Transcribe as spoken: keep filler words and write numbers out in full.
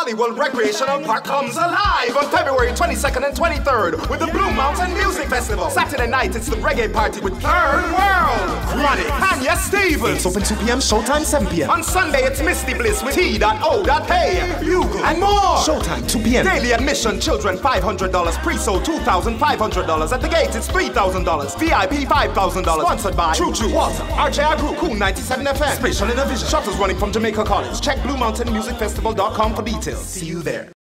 Holywell Recreational Park comes alive on February twenty-second and twenty-third with the Blue Mountain Music Festival. Saturday night, it's the reggae party with Third World, Chronic, and yes, Stevens. Open two p m, showtime seven p m On Sunday, it's Misty Bliss with T O Hey, Bugle, and more. Showtime two p m Daily admission, children five hundred dollars, pre-sold two thousand five hundred dollars. At the gate, it's three thousand dollars. V I P five thousand dollars. Sponsored by True True Water, R J R Group, Cool ninety-seven F M, Spatial Innovision. Shuttles running from Jamaica College. Check blue mountain music festival dot com for details. See you there.